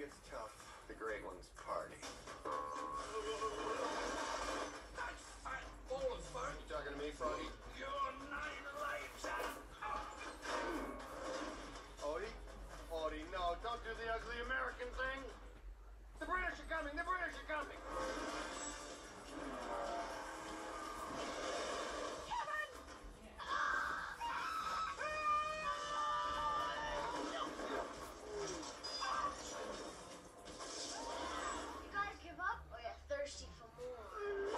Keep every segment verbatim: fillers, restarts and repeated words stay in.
gets tough, the great ones party. Fallen, son. You talking to me, Froggy? Your nine lives out. Odie? Odie, no, don't do the ugly American thing. The British are coming, the British are coming. You guys give up or you're thirsty for more?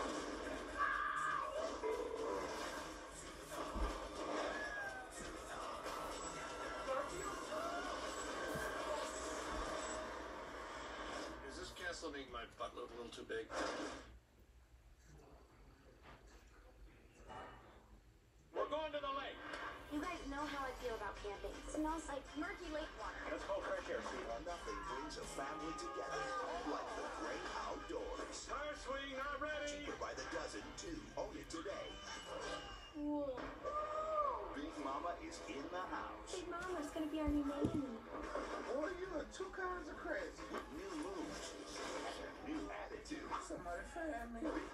Does this castle make my butt look a little too big? We're going to the lake. You guys know how I feel about camping. It smells like murky lake water. Let's go fresh air, sweetheart. Nothing brings a family together like the great outdoors. Tire swing, not ready. Cheaper by the dozen, too. Own it today. Whoa. Big Mama is in the house. Big Mama's gonna be our new nanny. Boy, you are two kinds of crazy. With new moves and new attitudes. Somebody find me. Big